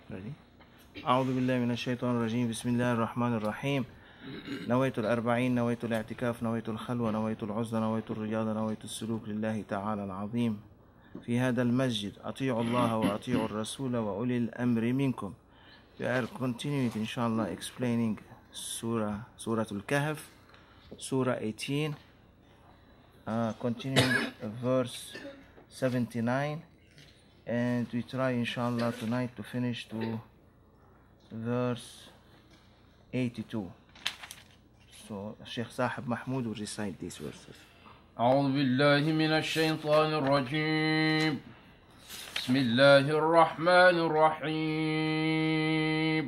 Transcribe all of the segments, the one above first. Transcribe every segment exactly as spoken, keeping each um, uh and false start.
Ready? أعوذ بالله من الشيطان الرجيم. بسم الله الرحمن الرحيم. نويت الأربعين، نويت الاعتكاف، نويت الخلوة، نويت العزلة، نويت الرياضة، نويت السلوك لله تعالى العظيم في هذا المسجد. أطيعوا الله وأطيعوا الرسول وأولي الأمر منكم. We are continuing inshallah explaining Surah Surah Al-Kahf, Surah eighteen, uh, continuing verse seventy-nine, and we try inshallah tonight to finish to verse eighty-two. So Sheikh Sahib Mahmoud will recite these verses. أعوذ بالله من الشيطان الرجيم. بسم الله الرحمن الرحيم.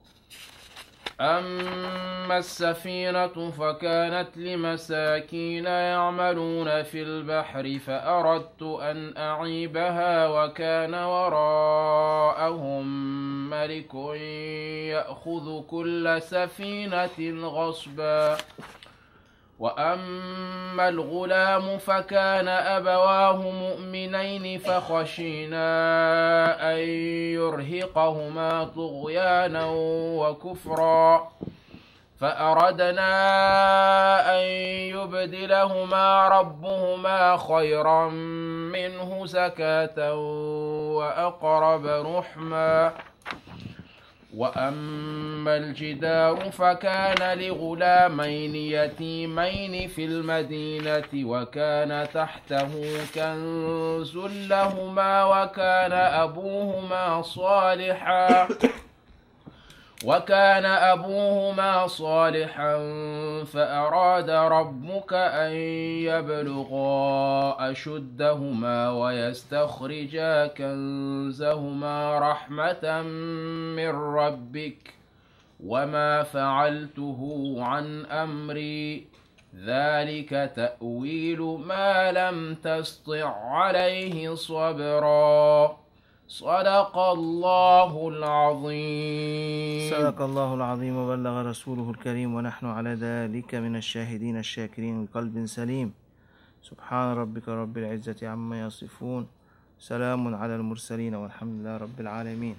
أما السفينة فكانت لمساكين يعملون في البحر فأردت أن أعيبها وكان وراءهم ملك يأخذ كل سفينة غصبا. وأما الغلام فكان أبواه مؤمنين فخشينا أن يرهقهما طغيانا وكفرا فأردنا أن يبدلهما ربهما خيرا منه زكاة وأقرب رحما. وأما الجدار فكان لغلامين يتيمين في المدينة وكان تحته كنز لهما وكان أبوهما صالحا وكان أبوهما صالحا فأراد ربك أن يبلغا أشدهما ويستخرجا كنزهما رحمة من ربك وما فعلته عن أمري ذلك تأويل ما لم تسطع عليه صبرا. صدق الله العظيم. صدق الله العظيم وبلغ رسوله الكريم ونحن على ذلك من الشاهدين الشاكرين بقلب سليم. سبحان ربك رب العزة عما يصفون، سلام على المرسلين والحمد لله رب العالمين.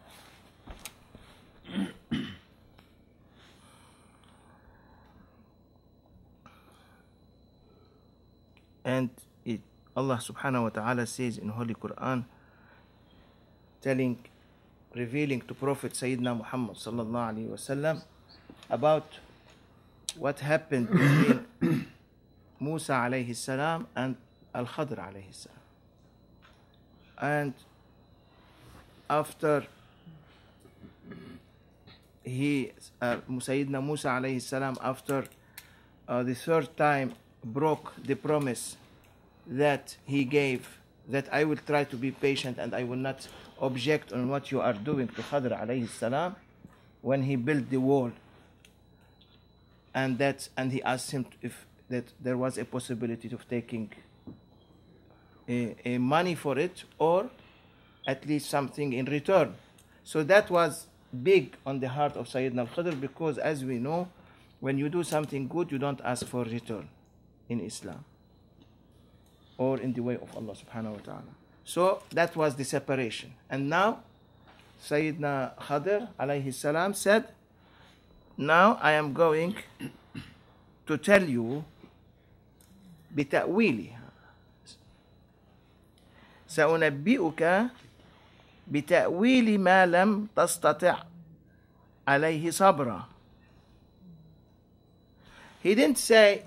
And it, Allah subhanahu wa ta'ala says in Holy Quran, telling, revealing to Prophet Sayyidina Muhammad sallallahu alaihi wasallam about what happened between Musa alayhi salam and Al-Khadr alayhi salam. And after he, uh, Sayyidina Musa alayhi salam, after uh, the third time broke the promise that he gave, that I will try to be patient and I will not object on what you are doing to Khadr alayhi salam, when he built the wall, and that and he asked him if that there was a possibility of taking a, a money for it or at least something in return. So that was big on the heart of Sayyidina al-Khadr, because as we know, when you do something good, you don't ask for return in Islam or in the way of Allah subhanahu wa ta'ala. So that was the separation. And now Sayyidina Khadr alayhi salam said, now I am going to tell you بتأويلها سأنبئك بتأويل ما لم تستطع عليه صبرا. He didn't say,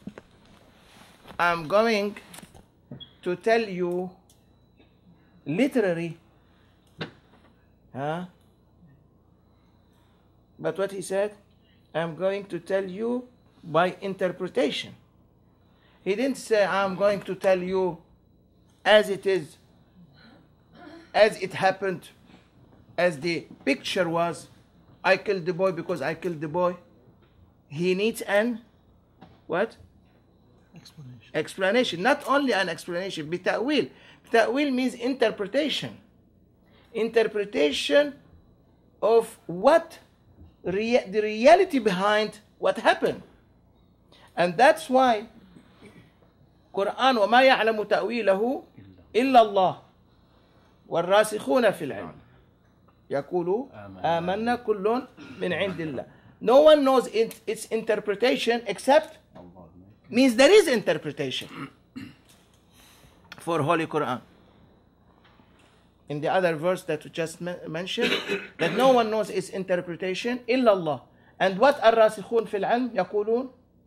I'm going to tell you literary, huh? But what he said, I'm going to tell you by interpretation. He didn't say, I'm going to tell you as it is, as it happened, as the picture was, I killed the boy because I killed the boy. He needs an, what? Explanation. Explanation. Not only an explanation, بتأويل. Ta'wil means interpretation. Interpretation of what rea- the reality behind what happened. And that's why Quran وما يعلم تأويله إلا الله والراسخون في العلم يقولوا آمنا كل من عند الله. No one knows it, its interpretation except means there is interpretation for Holy Quran. In the other verse that we just mentioned, that no one knows its interpretation إلا الله. And what الراسخون في العلم يقولون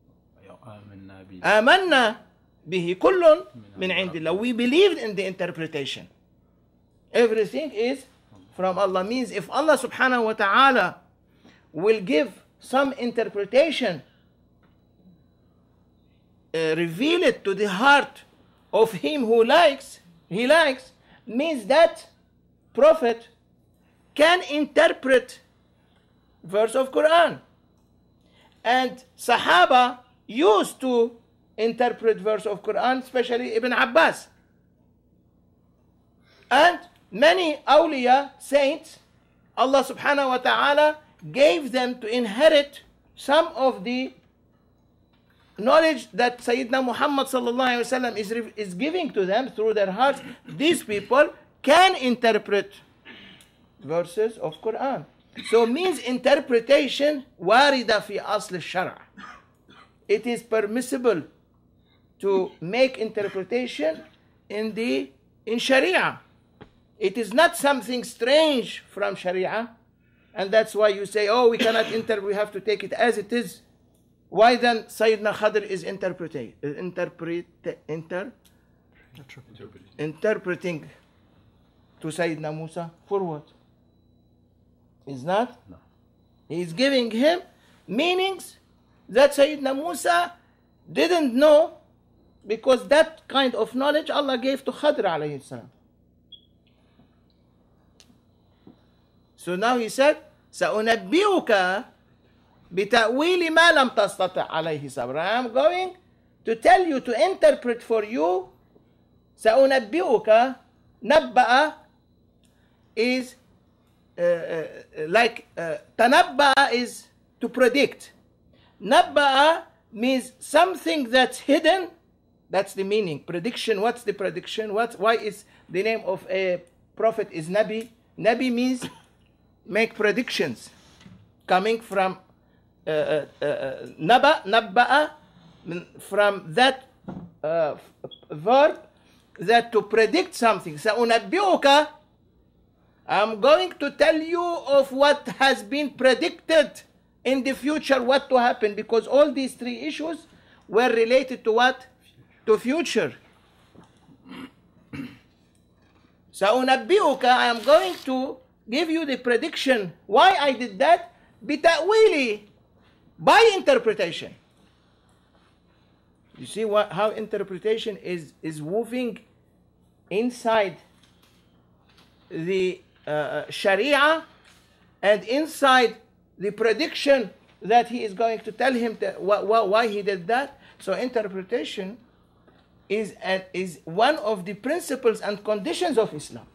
آمنا به كل من عند الله. We believed in the interpretation. Everything is from Allah. Means if Allah subhanahu wa ta'ala will give some interpretation, uh, reveal it to the heart of him who likes, he likes, means that prophet can interpret verse of Quran. And Sahaba used to interpret verse of Quran, especially Ibn Abbas. And many awliya, saints, Allah subhanahu wa ta'ala gave them to inherit some of the knowledge that Sayyidina Muhammad sallallahu alayhi wa sallam is, is giving to them through their hearts. These people can interpret verses of Quran. So means interpretation warida fi asl al-shara'. It is permissible to make interpretation in the in Sharia. It is not something strange from Sharia, and that's why you say, oh, we cannot interpret, we have to take it as it is. Why then Sayyidina Khadr is interpreting, interpret, inter, interpreting to Sayyidina Musa for what? Is not? No. He is giving him meanings that Sayyidina Musa didn't know, because that kind of knowledge Allah gave to Khadr alayhi salam. So now he said, سأنبئك بتأويل ما لم تستطع عليه صبرا. I am going to tell you, to interpret for you. سأنبئك, نبأ is uh, uh, like uh, تنبأ is to predict. نبأ means something that's hidden. That's the meaning. Prediction. What's the prediction? What? Why is the name of a prophet is Nabi? Nabi means make predictions, coming from uh, uh, uh, naba, nabba'a, from that uh, verb, that to predict something. سأنبئك, I'm going to tell you of what has been predicted in the future, what to happen, because all these three issues were related to what? To future. سأنبئك, I am going to give you the prediction. Why I did that? بتأويلي, by interpretation. You see what, how interpretation is, is moving inside the uh, Sharia and inside the prediction that he is going to tell him to, wh wh why he did that. So interpretation is, uh, is one of the principles and conditions of Islam.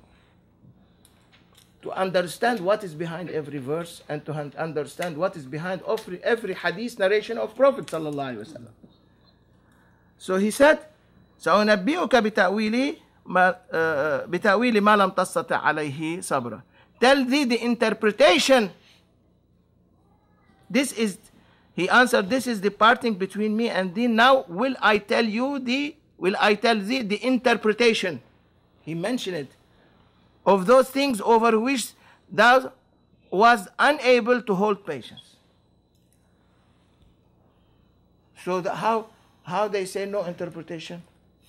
To understand what is behind every verse and to understand what is behind every, every hadith narration of Prophet sallallahu alaihi wasallam. So he said, سأنبئك بتأويل ما بتأويل ما لم تستطع عليه صبرا. Tell thee the interpretation. This is, he answered, this is the parting between me and thee. Now will I tell you the, will I tell thee the interpretation. He mentioned it. Of those things over which thou was unable to hold patience. So the, how how they say no interpretation?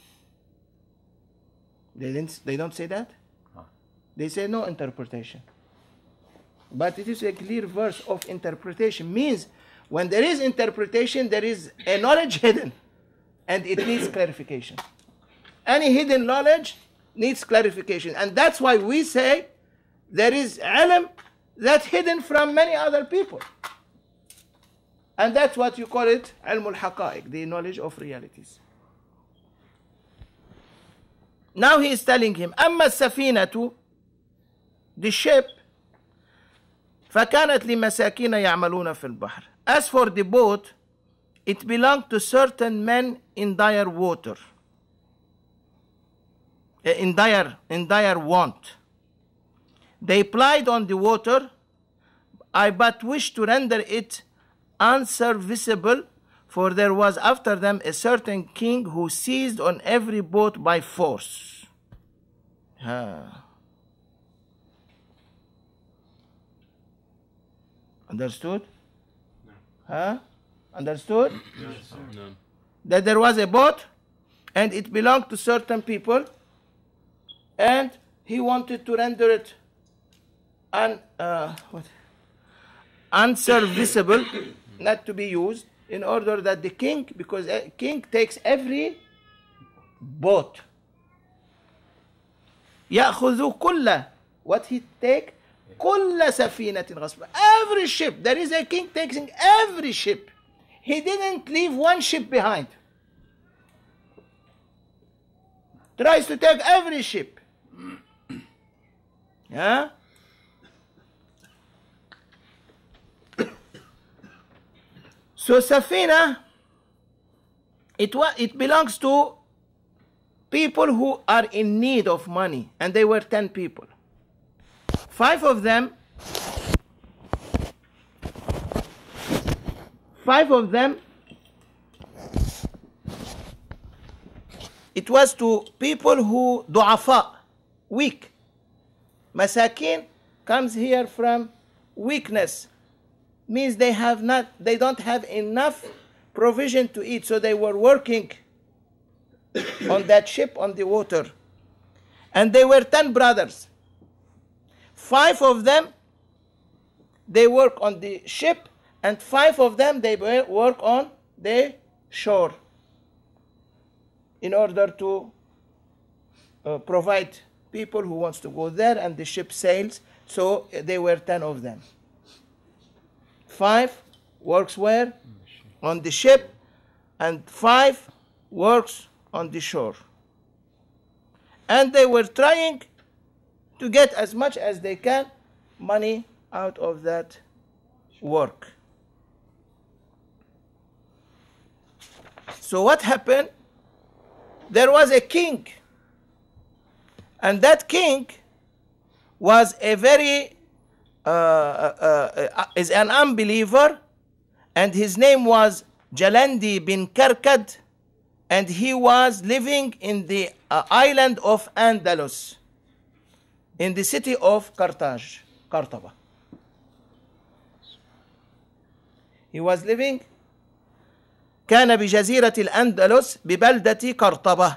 They didn't. They don't say that. Huh. They say no interpretation. But it is a clear verse of interpretation. Means when there is interpretation, there is a knowledge hidden, and it needs clarification. Any hidden knowledge needs clarification, and that's why we say there is ilm that's hidden from many other people, and that's what you call it ilm al-haqa'iq, the knowledge of realities. Now he is telling him, أما السفينة, the ship, فكانت لمساكين يعملون في البحر. As for the boat, it belonged to certain men in dire water. In dire, in dire want. They plied on the water. I but wish to render it unserviceable, for there was after them a certain king who seized on every boat by force. Ah. Understood? No. Huh? Understood? Yes. No. That there was a boat and it belonged to certain people, and he wanted to render it un, uh, what? unserviceable, not to be used, in order that the king, because a king takes every boat. يأخذ كل, what he take? كل سفينة غصبا. Every ship. There is a king taking every ship. He didn't leave one ship behind. Tries to take every ship. Yeah? So Safina, it, wa- it belongs to people who are in need of money, and they were ten people. Five of them, five of them, it was to people who du'afa, weak. Masakin comes here from weakness, means they have not, they don't have enough provision to eat, so they were working on that ship on the water. And they were ten brothers. Five of them, they work on the ship, and five of them, they work on the shore in order to uh, provide people who wants to go there, and the ship sails. So they were ten of them. Five works where? On the ship, and five works on the shore. And they were trying to get as much as they can money out of that work. So what happened? There was a king, and that king was a very uh, uh, uh, is an unbeliever, and his name was Jalandi bin Karkad, and he was living in the uh, island of Andalus, in the city of Carthage, Qartaba. He was living كان بجزيرة الأندلس ببلدة قرطبة.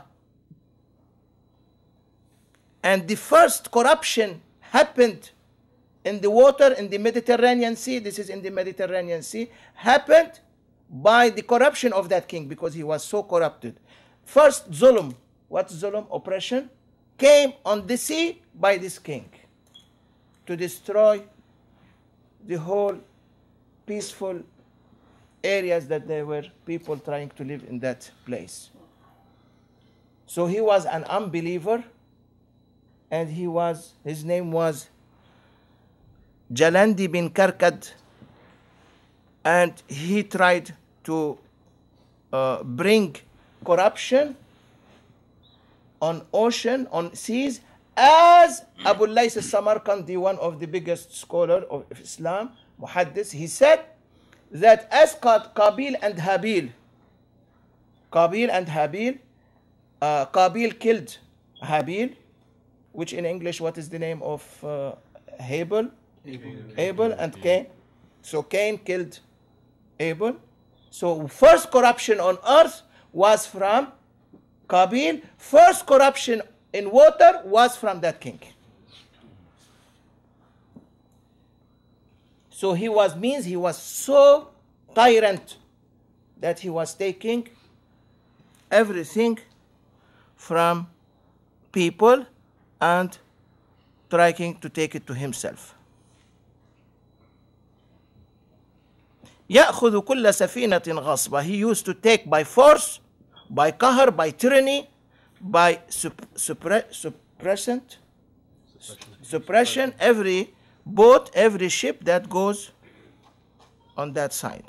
And the first corruption happened in the water in the Mediterranean Sea. This is in the Mediterranean Sea. Happened by the corruption of that king, because he was so corrupted. First zulm, what's zulm? Oppression, came on the sea by this king to destroy the whole peaceful areas that there were people trying to live in that place. So he was an unbeliever, and he was, his name was Jalandi bin Karkad, and he tried to uh, bring corruption on ocean, on seas, as Abu Lays al-Samarkandi, one of the biggest scholars of Islam, Muhaddis, he said that as Qabil and Habil, Qabil and Habil, uh, Qabil killed Habil, which in English, what is the name of uh, Abel? Abel. Abel and Cain. So Cain killed Abel. So first corruption on earth was from Qabil. First corruption in water was from that king. So he was, means he was so tyrant that he was taking everything from people and trying to take it to himself. يأخذ كل سفينة غصبة. He used to take by force, by qahr, by tyranny, by supp- suppre- suppressant, suppression, every boat, every ship that goes on that side.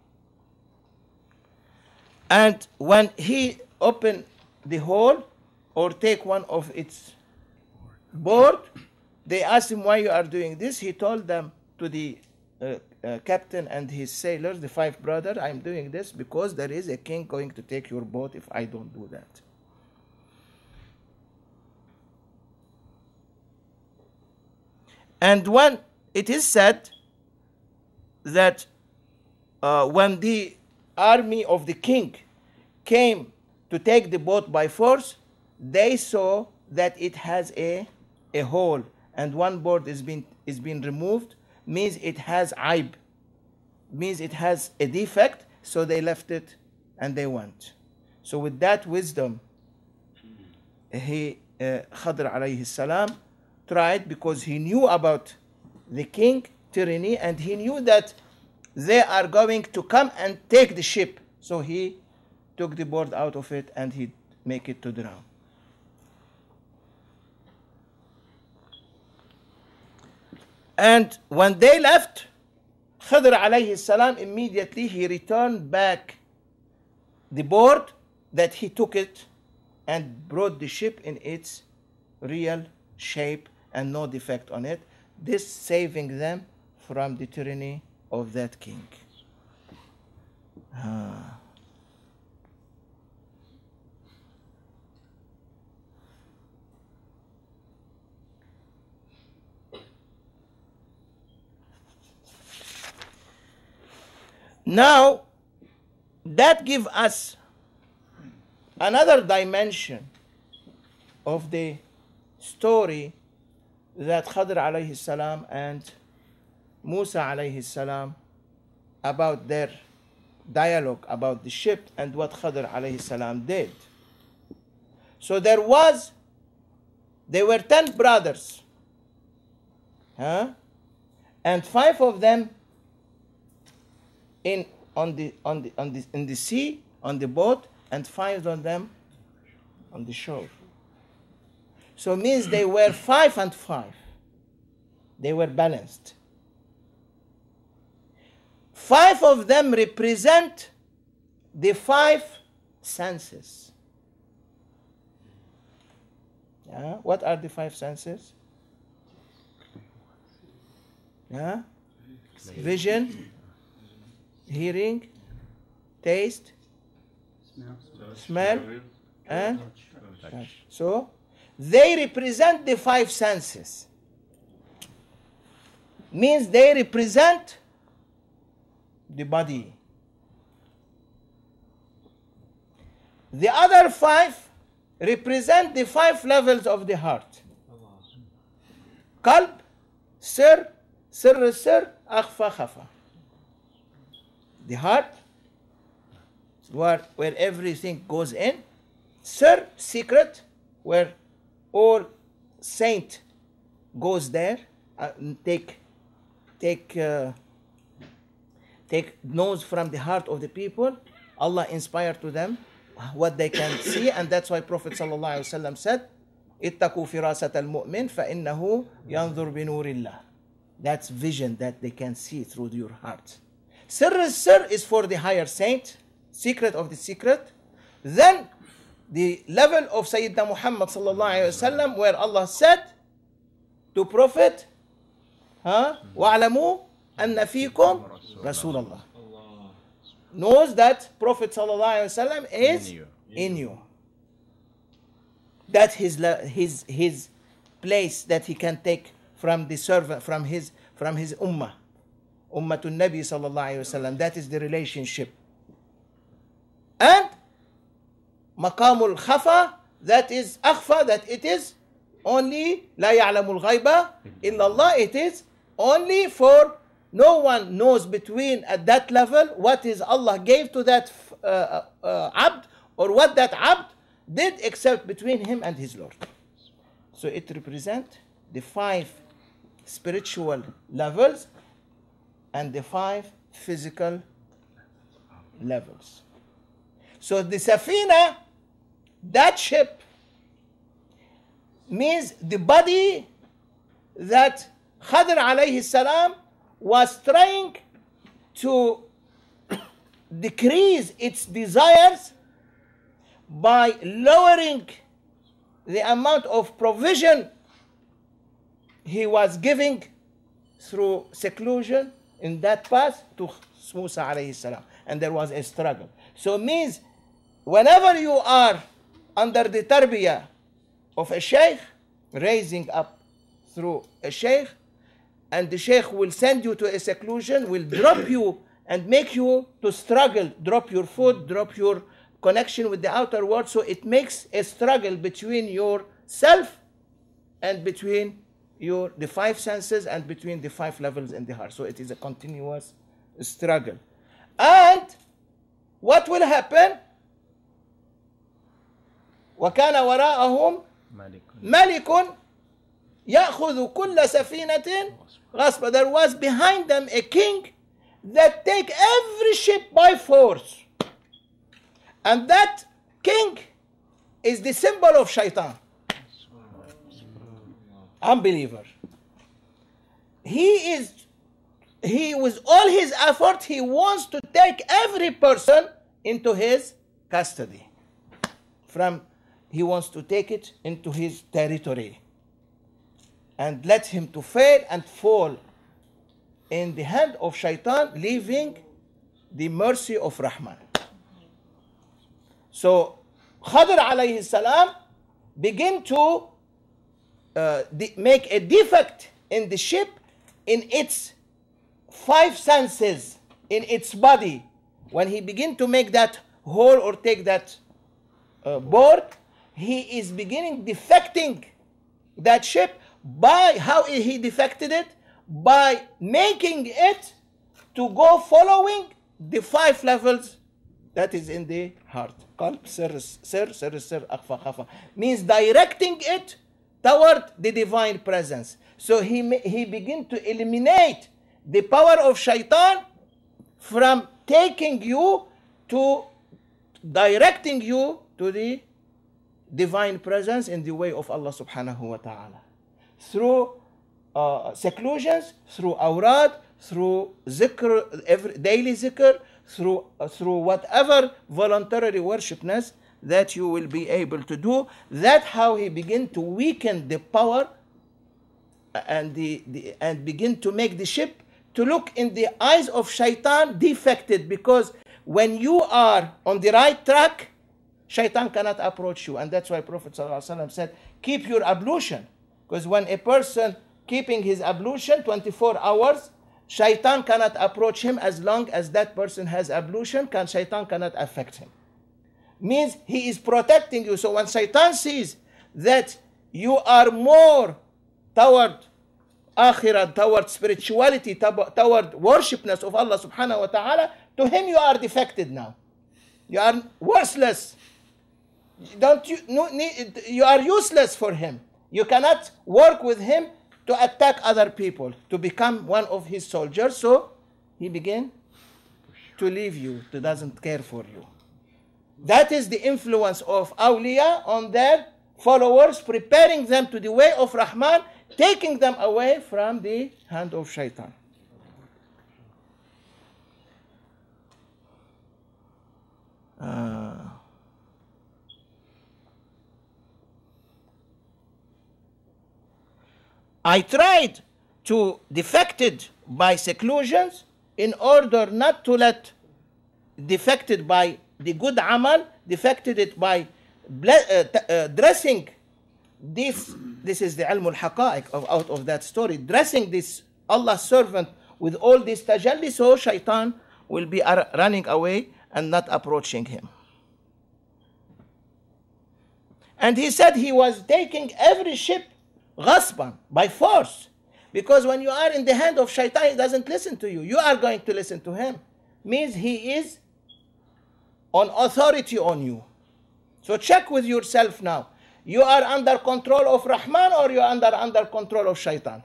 And when he opened the hole or take one of its board. They asked him why you are doing this. He told them to the uh, uh, captain and his sailors, the five brothers, I'm doing this because there is a king going to take your boat if I don't do that. And when it is said that uh, when the army of the king came to take the boat by force, they saw that it has a, a hole, and one board is being, is being removed, means it has aib, means it has a defect, so they left it and they went. So with that wisdom, he, uh, Khadr alayhi salam, tried, because he knew about the king tyranny and he knew that they are going to come and take the ship. So he took the board out of it and he make it to drown. And when they left, Khidr alayhi salam, immediately he returned back the board that he took it and brought the ship in its real shape and no defect on it. This saving them from the tyranny of that king. Ah. Now, that gives us another dimension of the story that Khadr alayhi salam and Musa alayhi salam, about their dialogue about the ship and what Khadr alayhi salam did. So there was, there were ten brothers, huh? And five of them in on the on the on the in the sea on the boat, and five of them on the shore. So it means they were five and five. They were balanced. Five of them represent the five senses. Yeah? What are the five senses? Yeah? Vision, hearing, taste, smell, and touch. So they represent the five senses. Means they represent the body. The other five represent the five levels of the heart. Qalb, sir, sir, sir, akhfa, khafa. The heart, where, where everything goes in. Sir, secret, where all saint goes there, uh, take, take, uh, take knows from the heart of the people. Allah inspired to them what they can see, and that's why Prophet sallallahu alaihi wasallam said, "Ittaqu firasat al-mu'min fa innahu yanzur bi nurillah." That's vision that they can see through your heart. Sir sir is for the higher saint, secret of the secret. Then the level of Sayyidina Muhammad sallallahu alaihi wasallam, where Allah said to Prophet, huh? وَاعْلَمُوا أَنَّ فِيكُمْ رَسُولَ اللَّهِ. Knows that Prophet sallallahu alaihi wasallam is in you. in you. That his his his place that he can take from the servant, from his from his ummah, ummatun Nabi sallallahu alaihi wasallam. That is the relationship. And maqamul khafa, that is akhfa, that it is only la ya'lamul ghaiba illa Allah. It is only for no one knows between at that level what is Allah gave to that uh, uh, abd, or what that abd did, except between him and his Lord. So it represents the five spiritual levels and the five physical levels. So the Safina, that ship, means the body that Khadr alayhi salam was trying to decrease its desires by lowering the amount of provision he was giving through seclusion in that path to Musa alayhi salam. And there was a struggle. So it means whenever you are under the tarbiyah of a sheikh, raising up through a sheikh, and the sheikh will send you to a seclusion, will drop you and make you to struggle, drop your food, drop your connection with the outer world. So it makes a struggle between yourself and between your the five senses and between the five levels in the heart. So it is a continuous struggle. And what will happen? وَكَانَ وَرَاءَهُمْ مَلِكٌ يَأْخُذُ كُلَّ سَفِينَةٍ غَصْبًا. There was behind them a king that take every ship by force. And that king is the symbol of shaitan. Unbeliever. He is, he with all his effort, he wants to take every person into his custody. From, he wants to take it into his territory and let him to fail and fall in the hand of shaitan, leaving the mercy of Rahman. So Khadr alayhi salam begin to uh, make a defect in the ship, in its five senses, in its body. When he begin to make that hole or take that uh, board, he is beginning defecting that ship. By how he defected it? By making it to go following the five levels that is in the heart. Qalb, sir, sir, sir, sir, akhfa, khafa. Means directing it toward the divine presence. So he, he begin to eliminate the power of shaitan from taking you to directing you to the divine presence in the way of Allah subhanahu wa ta'ala. Through uh, seclusions, through awrad, through zikr, every, daily zikr, through, uh, through whatever voluntary worshipness that you will be able to do. That's how he begin to weaken the power and, the, the, and begin to make the ship to look in the eyes of shaitan defected, because when you are on the right track, shaitan cannot approach you. And that's why Prophet ﷺ said, keep your ablution. Because when a person keeping his ablution twenty-four hours, shaitan cannot approach him as long as that person has ablution, can, shaitan cannot affect him. Means he is protecting you. So when shaitan sees that you are more toward akhirah, toward spirituality, toward worshipness of Allah subhanahu wa ta'ala, to him you are defected now. You are worthless. Don't you, no, you are useless for him. You cannot work with him to attack other people, to become one of his soldiers. So he began to leave you, to doesn't care for you. That is the influence of awliya on their followers, preparing them to the way of Rahman, taking them away from the hand of shaitan. Uh, I tried to defected by seclusions in order not to let defected by the good amal, defected it by uh, uh, dressing this, this is the ilm al-haqa'iq of, out of that story, dressing this Allah's servant with all this tajalli, so shaitan will be running away and not approaching him. And he said he was taking every ship ghasban, by force. Because when you are in the hand of shaitan, he doesn't listen to you. You are going to listen to him. Means he is on authority on you. So check with yourself now. You are under control of Rahman or you are under, under control of shaitan?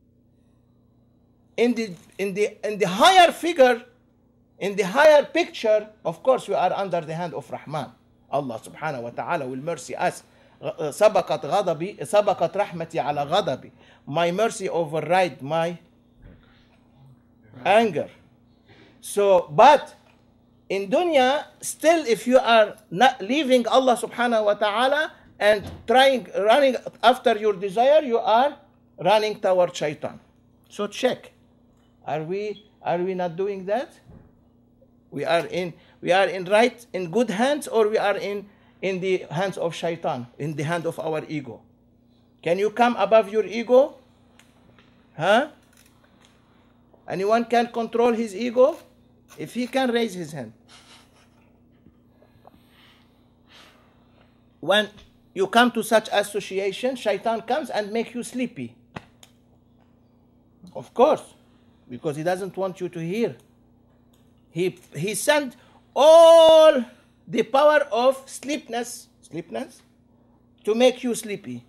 In the, in, the, in the higher figure, in the higher picture, of course we are under the hand of Rahman. Allah subhanahu wa ta'ala will mercy us. سبقت غضبي سبقت رحمتي على غضبي. My mercy override my anger. So, but in dunya, still if you are not leaving Allah subhanahu wa ta'ala and trying, running after your desire, you are running toward shaitan. So check. Are we, are we not doing that? We are in, we are in right, in good hands, or we are in, in the hands of shaitan, in the hand of our ego. Can you come above your ego? Huh? Anyone can control his ego? If he can, raise his hand. When you come to such association, shaitan comes and make you sleepy. Of course, because he doesn't want you to hear. He, he sent all the power of sleepness, sleepness, to make you sleepy.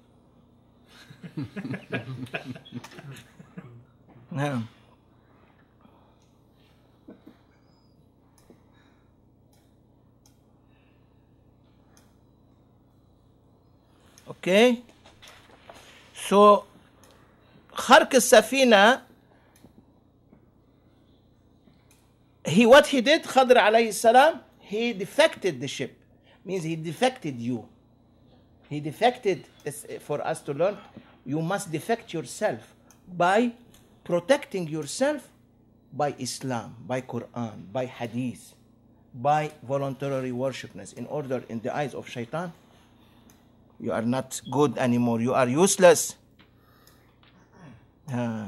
No. Okay. So, Kharq al-Safina, he, what he did, Khadr alayhi salam, he defected the ship. Means he defected you. He defected, for us to learn, you must defect yourself by protecting yourself by Islam, by Quran, by Hadith, by voluntary worshipness. In order, in the eyes of shaitan, you are not good anymore. You are useless. Uh.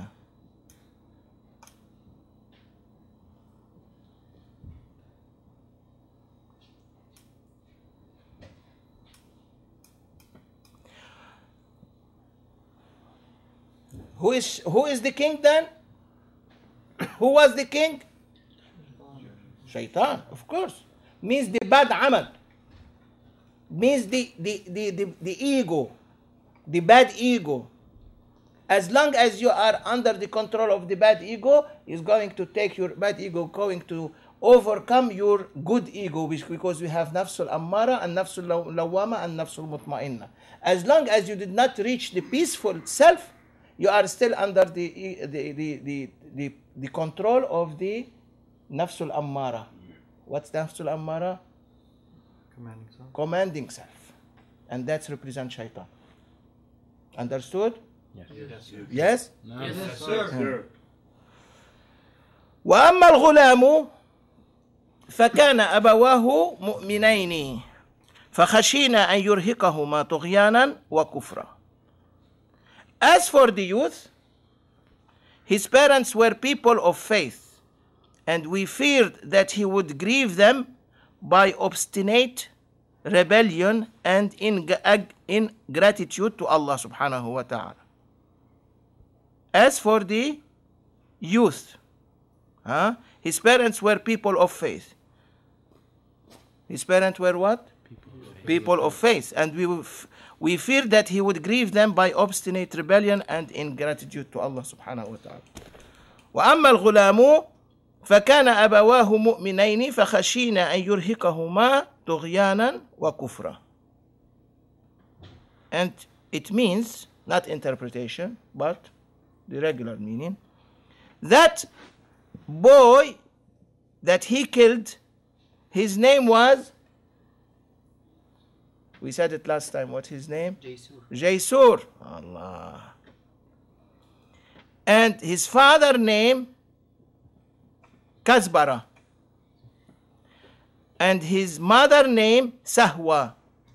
Who is, who is the king then? Who was the king? Shaitan, of course. Means the bad amal. Means the, the, the, the, the ego, the bad ego. As long as you are under the control of the bad ego, is going to take your bad ego, going to overcome your good ego, because we have nafsul ammara and nafsul lawama and nafsul mutma'inna. As long as you did not reach the peaceful self, you are still under the, the, the, the, the, the control of the nafsul ammara. What's nafsul ammara? Commanding self. Commanding self. And that represents shaitan. Understood? Yes. Yes? Yes, No. Yes, sir. وأما الغلام فكان أبواه مؤمنين فخشينا أن يرهقهما طغيانا وكفرا. As for the youth, his parents were people of faith, and we feared that he would grieve them by obstinate rebellion and ingratitude to Allah subhanahu wa ta'ala. As for the youth, huh? His parents were people of faith. His parents were what? People of faith. People of faith. And we, we feared that he would grieve them by obstinate rebellion and ingratitude to Allah subhanahu wa ta'ala. وأما الغلام فكان أبواه مؤمنين فخشينا أن يرهقهما طغيانا وكفرا. And it means, not interpretation, but the regular meaning, that boy that he killed, his name was, we said it last time, what's his name? Jaysur. Jaysur. Allah. And his father name, Kazbara. And his mother name, Sahwa.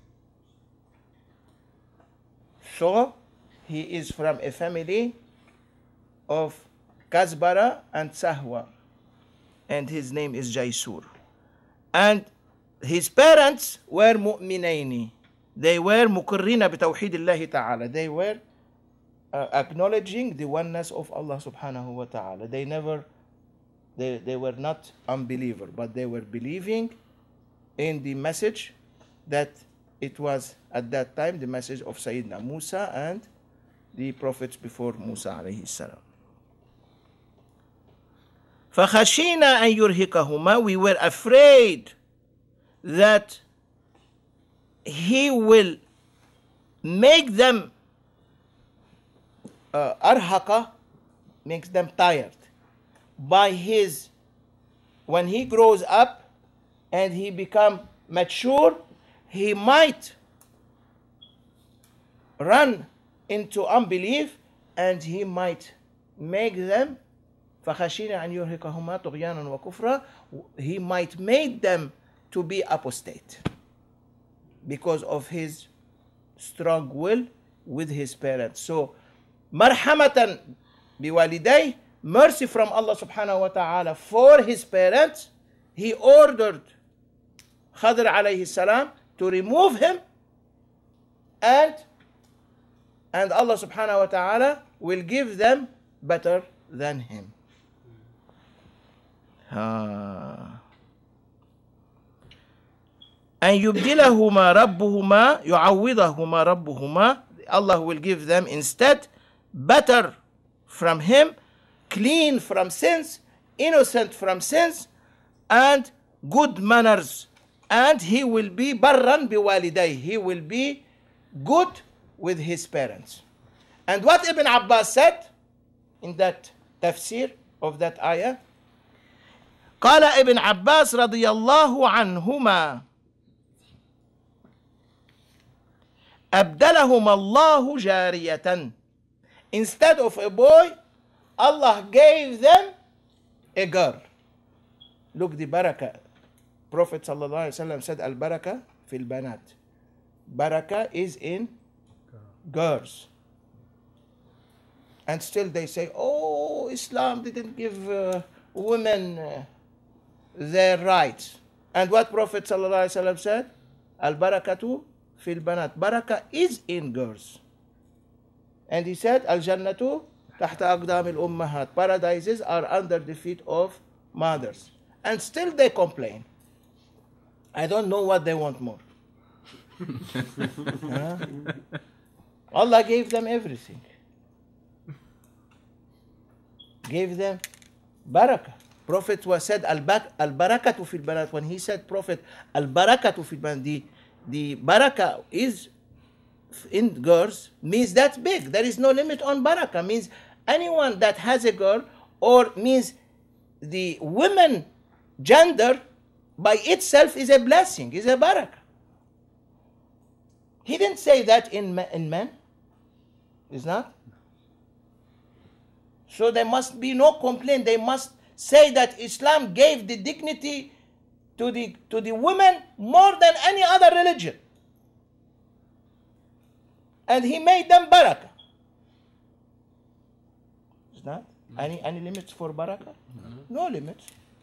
So, he is from a family of Kazbara and Sahwa. And his name is Jaysur. And his parents were mu'minaini. They were muqirrina bitawhid Allah ta'ala. They were uh, acknowledging the oneness of Allah subhanahu wa ta'ala. They never, they, they were not unbeliever, but they were believing in the message that it was at that time the message of Sayyidina Musa and the prophets before Musa alayhi salam. فَخَشِينَا أَن يُرْهِقَهُمَا. We were afraid that he will make them uh, arhaqa, makes them tired by his, when he grows up and he become mature, he might run into unbelief, and he might make them فَخَشِينَ أَنْ يُرْهِقَهُمَا طُغْيَانًا وَكُفْرًا, he might make them to be apostate because of his strong will with his parents. So marhamatan biwaliday, mercy from Allah subhanahu wa ta'ala for his parents, he ordered Khadr alayhi salam to remove him, and and Allah subhanahu wa ta'ala will give them better than him. Ah. أن يبدلهما ربهما يعوضهما ربهما, Allah will give them instead better from him, clean from sins, innocent from sins, and good manners, and he will be barran biwaliday, he will be good with his parents. And what Ibn Abbas said in that tafsir of that ayah, قال ابن عباس رضي الله عنهما أبدلهما الله جارية, instead of a boy, Allah gave them a girl. Look, the barakah. Prophet sallallahu alaihi wasallam said, al-barakah fil banat. Barakah is in girls. And still they say, oh, Islam didn't give uh, women uh, their rights. And what Prophet sallallahu alaihi wasallam said? Al-barakatu fil banat. Barakah is in girls. And he said, al-jannatu tahta aqdam al-ummahat. Paradises are under the feet of mothers. And still they complain. I don't know what they want more. Huh? Allah gave them everything. Gave them barakah. Prophet was said al-barakatu fil banat. When he said Prophet al-barakatu fil banat, the, the barakah is in girls, means that's big. There is no limit on barakah. Means anyone that has a girl, or means the women gender by itself is a blessing, is a barakah. He didn't say that in, in men. Is not? So there must be no complaint. They must say that Islam gave the dignity to the, to the women more than any other religion. And he made them barakah. Is not? Any, any limits for barakah? No limits.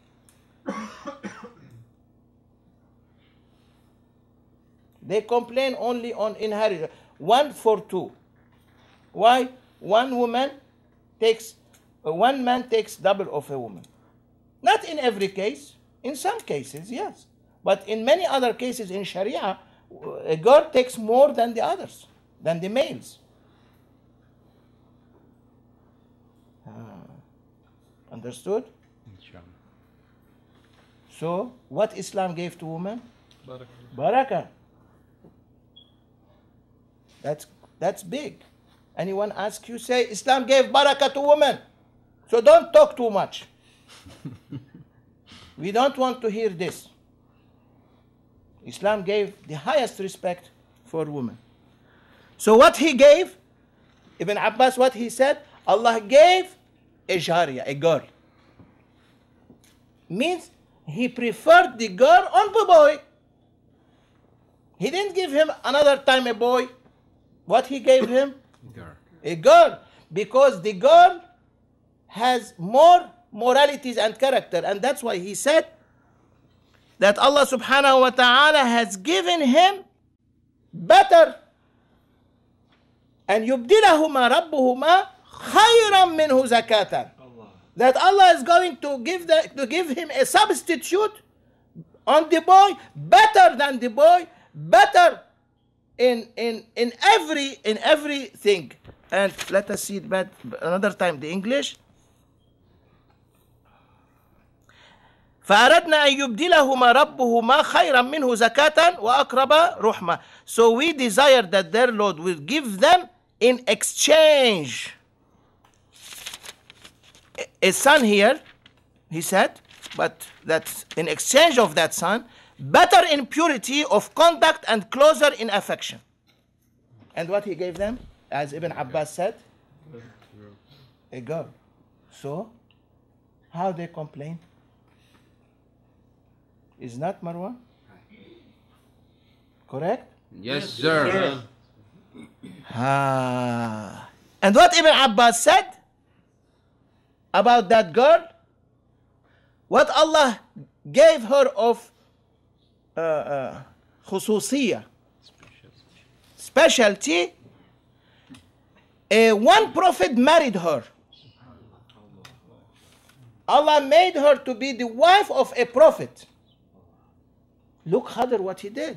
They complain only on inheritance. One for two. Why? One woman takes, uh, one man takes double of a woman. Not in every case. In some cases, yes. But in many other cases in Sharia, a girl takes more than the others, than the males. Ah. Understood? So, what Islam gave to women? Barakah. Barakah. That's, that's big. Anyone asks you, say, Islam gave barakah to women. So don't talk too much. We don't want to hear this. Islam gave the highest respect for women. So what he gave, Ibn Abbas, what he said, Allah gave a jariya, a girl. Means he preferred the girl on the boy. He didn't give him another time a boy. What he gave him? Girl. A girl. Because the girl has more moralities and character. And that's why he said that Allah subhanahu wa ta'ala has given him better. And يُبْدِلَهُمَا رَبُّهُمَا خَيْرًا مِنْهُ زَكَاةً. That Allah is going to give, the, to give him a substitute on the boy, better than the boy, better in in in every in everything. And let us see it back another time, the English. فأردنا أن يبدلهما ربهما خيرا منه زكاة وأقرب رحمة. So we desire that their Lord will give them in exchange a son here, he said, but that in exchange of that son, better in purity of conduct and closer in affection. And what he gave them, as Ibn Abbas said, a girl. So, how they complain? Is not Marwan? Correct? Yes, sir. Ah. And what Ibn Abbas said about that girl, what Allah gave her of uh, uh, khususiyya, specialty, uh, one prophet married her. Allah made her to be the wife of a prophet. Look, Khadr, what he did.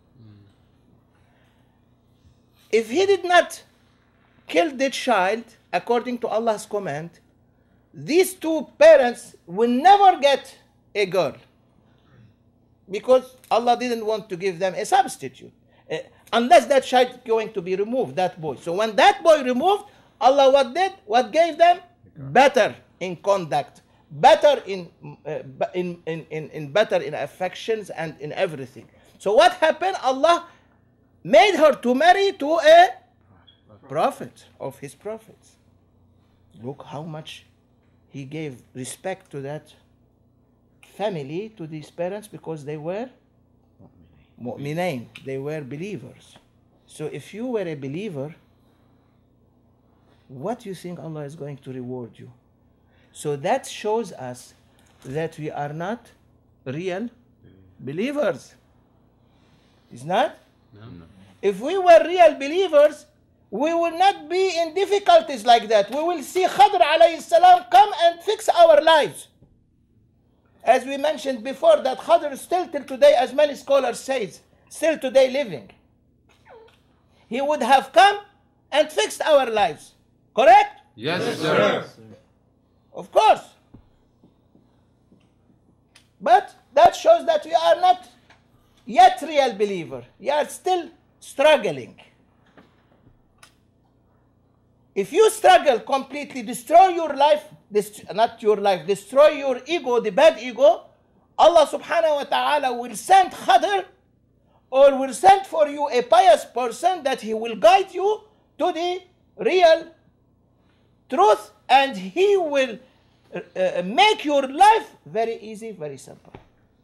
If he did not kill the child according to Allah's command, these two parents will never get a girl, because Allah didn't want to give them a substitute, uh, unless that child is going to be removed, that boy. So when that boy removed, Allah what did? What gave them? Better in conduct, better in, uh, in, in, in, in better in affections and in everything. So what happened? Allah made her to marry to a prophet of his prophets. Look how much he gave respect to that family, to these parents, because they were mu'minain, they were believers. So if you were a believer, what do you think Allah is going to reward you? So that shows us that we are not real believers. Is not? No. No. If we were real believers, we will not be in difficulties like that. We will see Khadr alayhi salam come and fix our lives. As we mentioned before, that Khadr is still till today, as many scholars say, still today living. He would have come and fixed our lives. Correct? Yes, yes sir. sir. Of course. But that shows that we are not yet real believer. We are still struggling. If you struggle completely, destroy your life, dest- not your life, destroy your ego, the bad ego, Allah subhanahu wa ta'ala will send Khadr, or will send for you a pious person that he will guide you to the real truth, and he will uh, make your life very easy, very simple.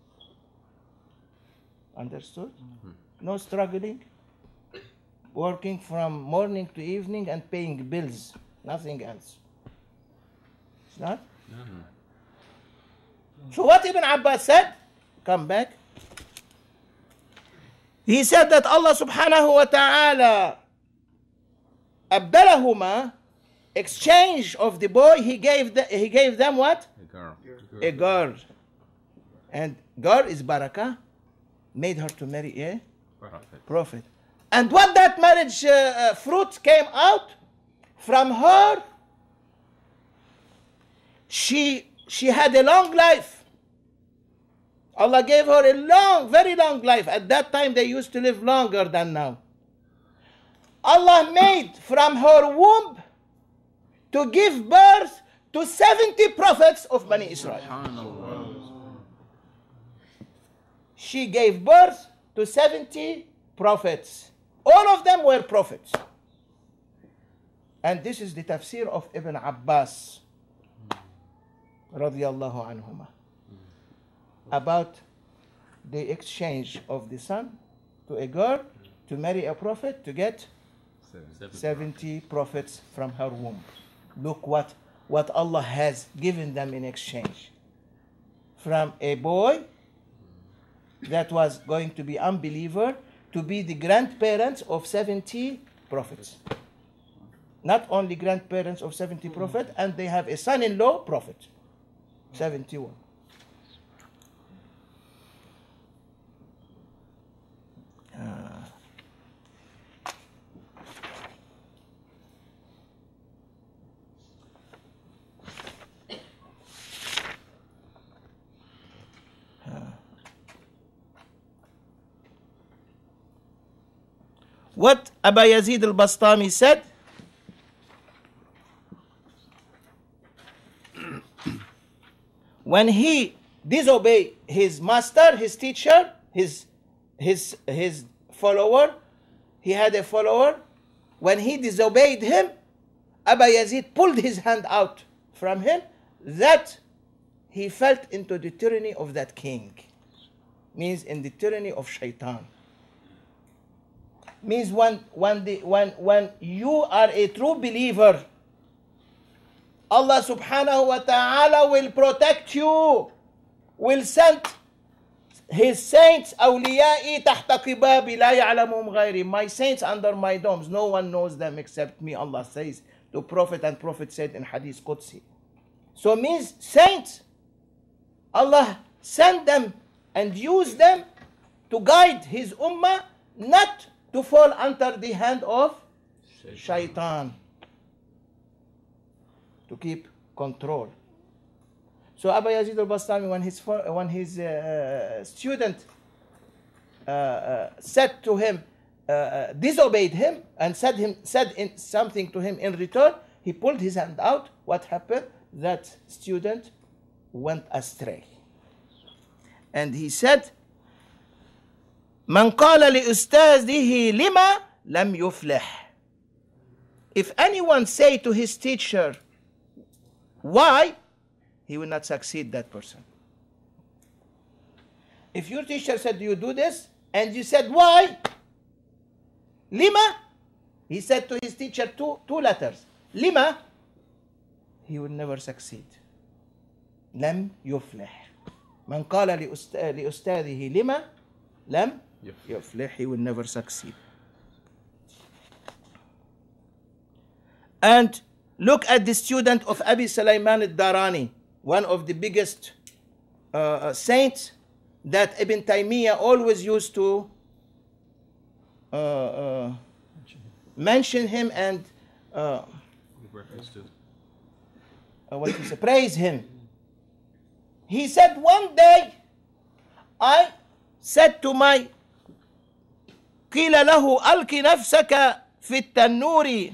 Understood? Mm-hmm. No struggling, working from morning to evening and paying bills, nothing else. It's not? Mm-hmm. So what Ibn Abbas said, come back. He said that Allah subhanahu wa ta'ala abdalahuma, exchange of the boy, he gave the, he gave them what? A girl. A girl. And girl is barakah, made her to marry a Prophet. prophet. And what that marriage uh, uh, fruit came out from her, she she had a long life. Allah gave her a long, very long life. At that time they used to live longer than now. Allah made from her womb to give birth to seventy prophets of Bani Israel. She gave birth to seventy prophets. All of them were prophets. And this is the tafsir of Ibn Abbas radiyallahu anhuma about the exchange of the son to a girl to marry a prophet to get seventy prophets from her womb. Look what, what Allah has given them in exchange. From a boy that was going to be unbeliever to be the grandparents of seventy prophets. Not only grandparents of seventy prophets, and they have a son-in-law prophet. seventy-one. Uh, What Aba Yazid al-Bastami said, when he disobeyed his master, his teacher, his, his, his follower, he had a follower when he disobeyed him, Aba Yazid pulled his hand out from him, that he felt into the tyranny of that king. Means in the tyranny of shaitan. Means when, when, the, when, when you are a true believer, Allah subhanahu wa ta'ala will protect you, will send His saints, awliya'i tahta qibabi la ya'lamuhum ghayri. My saints under my domes, no one knows them except me, Allah says to Prophet, and Prophet said in Hadith Qudsi. So means saints, Allah sent them and used them to guide His ummah, not to fall under the hand of shaitan, to keep control. So Aba Yazid al-Bastami, when his, when his uh, student uh, uh, said to him, uh, uh, disobeyed him, and said, him, said in something to him in return, he pulled his hand out. What happened? That student went astray. And he said, من قال لأستاذه لما لم يفلح. If anyone say to his teacher, why? He will not succeed, that person. If your teacher said you do this, and you said why? Lima? He said to his teacher two, two letters. Lima? He will never succeed. لم يفلح. من قال لأستاذه لما لم يفلح. He will never succeed. And look at the student of Abi Sulaiman al-Darani, one of the biggest uh, saints that Ibn Taymiyyah always used to uh, uh, mention him and uh, uh, what he said, praise him. He said, one day I said to my قيل له ألق نفسك في التنور,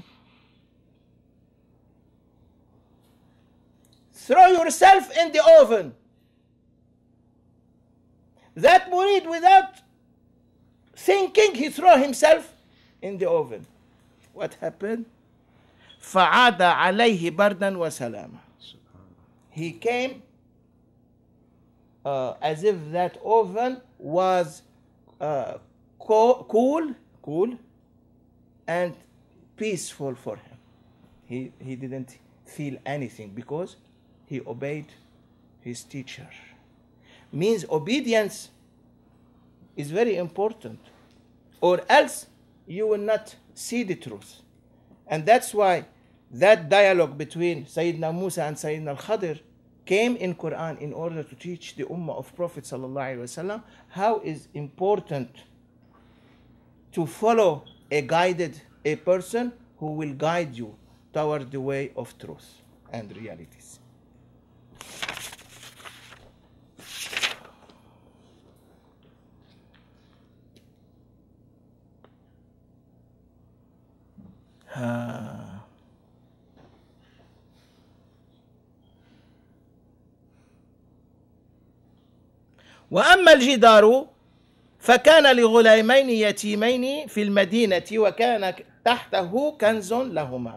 throw yourself in the oven. That murid, without thinking, he threw himself in the oven. What happened? فعاد عليه بردا وسلاما. He came uh, as if that oven was uh, co cool, cool, and peaceful for him. He, he didn't feel anything because he obeyed his teacher. Means obedience is very important, or else you will not see the truth. And that's why that dialogue between Sayyidina Musa and Sayyidina al-Khadir came in Quran in order to teach the ummah of Prophet sallallahu alaihi wasallam how is important to follow a guided a person who will guide you toward the way of truth and realities. Uh, وأما الجدار فكان لغلامين يتيمين في المدينة وكان تحته كنز لهما.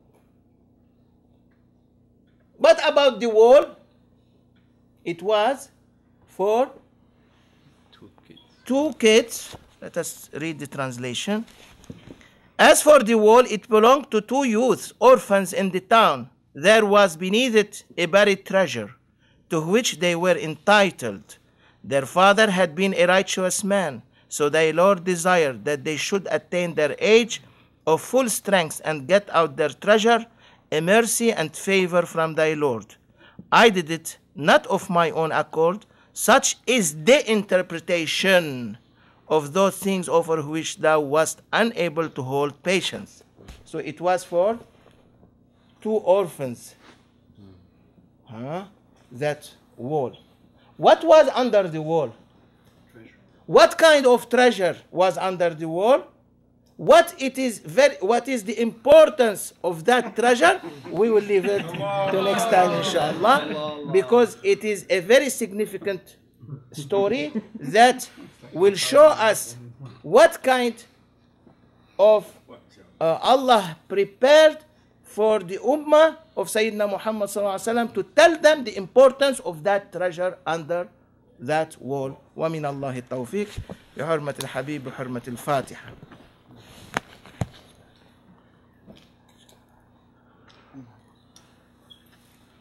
But about the wall, it was for Two kids. two kids. Let us read the translation. As for the wall, it belonged to two youths, orphans in the town. There was beneath it a buried treasure, to which they were entitled. Their father had been a righteous man, so their Lord desired that they should attain their age of full strength and get out their treasure, a mercy and favor from thy Lord. I did it not of my own accord. Such is the interpretation of those things over which thou wast unable to hold patience. So it was for two orphans. Huh? That wall. What was under the wall? Treasure. What kind of treasure was under the wall? What it is very, what is the importance of that treasure? We will leave it to next time, inshallah, because it is a very significant story that will show us what kind of uh, Allah prepared for the ummah of Sayyidina Muhammad sallallahu alaihi wasallam to tell them the importance of that treasure under that wall. ومن الله التوفيق بحرمة الحبيب بحرمة الفاتحة.